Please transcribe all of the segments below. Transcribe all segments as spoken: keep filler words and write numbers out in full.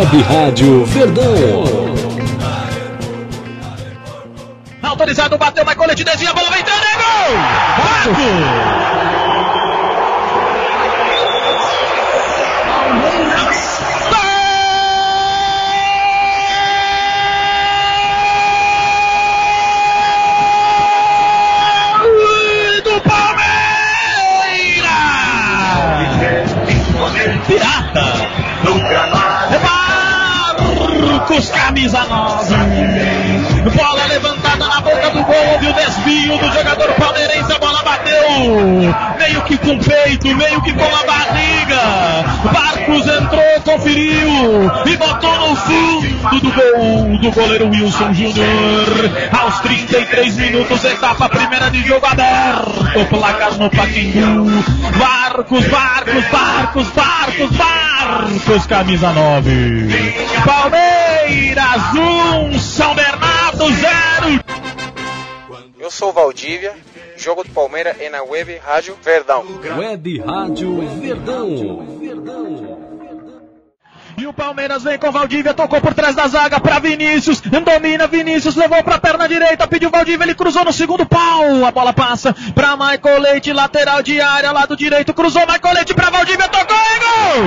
Web Rádio Verdão. Autorizado, bateu, vai colete, desvia, a bola vai entrando, é gol! Marco! Pirata do Granada, Marcos, camisa nove, bola levantada na boca do gol, houve o desvio do jogador palmeirense, a bola bateu, meio que com o peito, meio que com a barriga, Marcos entrou, conferiu e botou no fundo do gol do goleiro Wilson Júnior, aos trinta e três minutos, etapa primeira de jogo aberto, o placar no Pacaembu, Marcos, Marcos, Marcos, Marcos, Marcos, camisa nove, Palmeiras um, São Bernardo zero. Eu sou Valdívia, jogo do Palmeiras é na Web Rádio Verdão. Web Rádio Verdão. E o Palmeiras vem com Valdívia, tocou por trás da zaga para Vinícius, domina Vinícius, levou para a perna direita, pediu Valdívia, ele cruzou no segundo pau, a bola passa para Michael Leite, lateral de área, lado direito, cruzou Michael Leite para Valdívia, tocou e gol!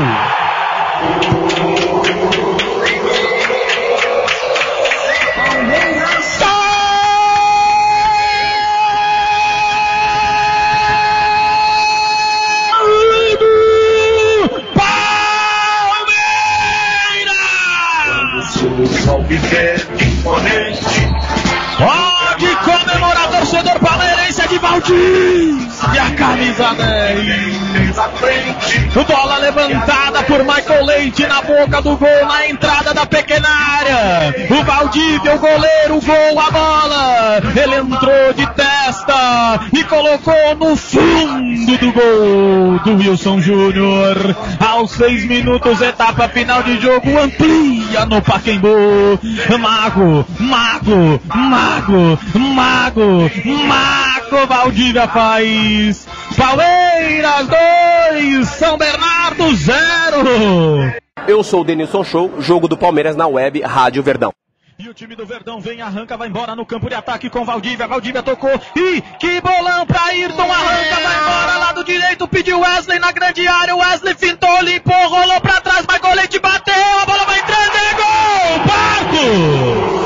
Pode comemorar, torcedor palmeirense, é de Valdívia, e a camisa dez à frente, bola levantada por Michael Leite na boca do gol, na entrada da pequena área, o Valdívia, o goleiro, o gol, a bola, ele entrou de testa e colocou no fundo do gol do Wilson Júnior, aos seis minutos, etapa final de jogo, amplia no Pacaembu, Mago, Mago, Mago, Mago, Mago, Valdívia faz, Palmeiras dois, São Bernardo zero. Eu sou o Denilson Show, jogo do Palmeiras na Web Rádio Verdão. E o time do Verdão vem, arranca, vai embora no campo de ataque com Valdívia, Valdívia tocou, e que bolão pra Ayrton, arranca, vai embora, lado direito, pediu Wesley na grande área, Wesley fintou, limpou, rolou pra trás, Michael Leite bateu, a bola vai entrando, é gol, Marco!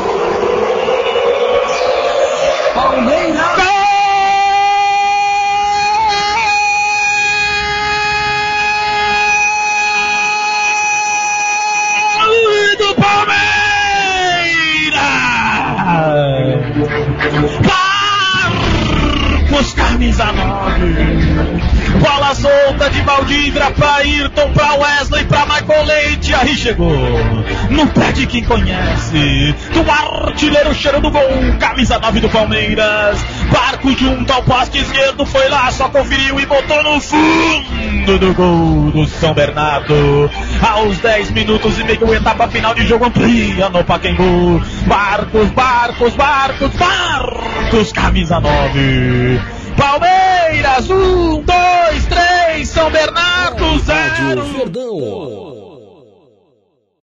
Palmeiras! Do Palmeiras! Marcos, camisa nove, bola solta de Valdívia pra Ayrton, pra Wesley, pra Michael Leite, aí chegou no pé de quem conhece, do artilheiro, cheiro do gol, camisa nove do Palmeiras, Barco junto ao poste esquerdo, foi lá, só conferiu e botou no fundo do gol do São Bernardo, aos dez minutos e meio, etapa final de jogo, amplia no Pacaembu, Barcos, Barcos, Barcos, Barcos, camisa nove, Palmeiras um, dois, três, São Bernardo zero. Verdão.